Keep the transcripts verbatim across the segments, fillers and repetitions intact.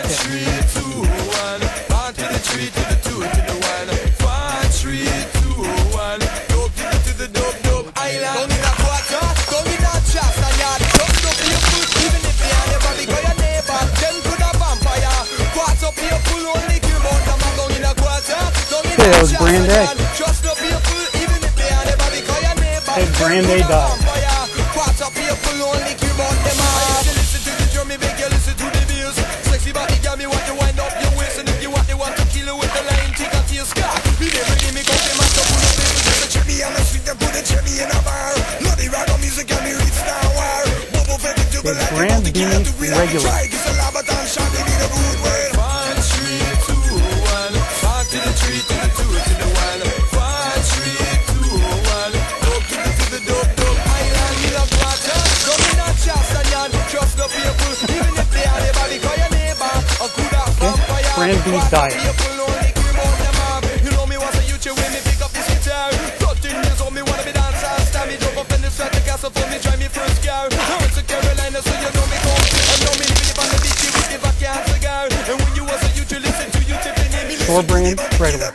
three, two, one. One to the three, to the two, to the one. One, three, two, one. Dope to the, to the dope, dope island. Don't need a quarter, don't need a chest, and yard. Just up your foot, even if you are never because your neighbor. Then to the vampire. Quarter up your full, only give out the man. Don't need a quarter, don't need a chest, and yard. Just up your foot, even if you are never because your neighbor. Hey, Brand Day dog. Quarter up your full, only give out the man. Listen to the drum, me beg you listen to the views. Sexy body, got me want to wind up your waist, and if you want, they want to kill you with the line, take out your scar. Me never give me come to my top, pull up people, just a cherry on the street, they put a cherry in a bar. Bloody rag on music, and me reach now war. Bubble fed into the light, Brand B regular. try, kiss a labaton shot, they need a rude word. One, three, two, one. One to the three, to the two, to the one. One, three, two, one. Dope to the, to the dope, dope island, need a quarter. Don't need a chest, and yan, trust the people, even if they are never because your neighbor. A good ass vampire. Brand B diet. You know me once a YouTube when me pick up this guitar. thirteen years old, me wanna be dancer. Stand me jump up in the strut, the castle for me, drive me first car. I went to Carolina, so you know me come. I know me living on the beach with the vacation cigar. And when you was a YouTube, listen to you tipping in me. Store brand regular.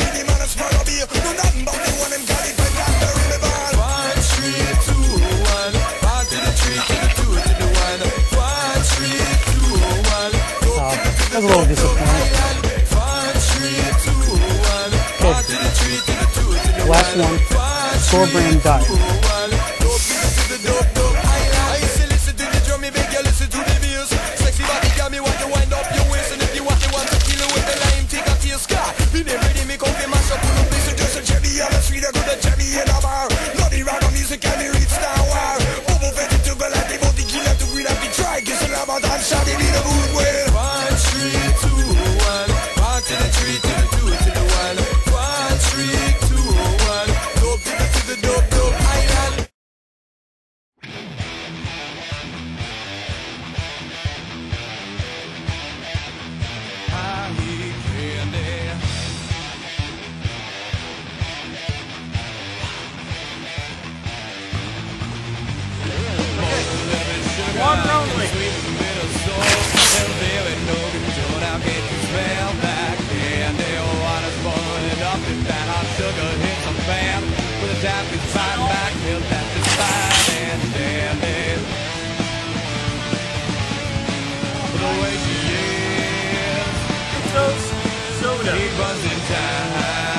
One, three, two, one. One to the three, to the two, to the one. One, three, two, one. Uh, that's a little disappointing. Okay. Last one. Store brand diet. Water only. Mentos soda. He runs in time.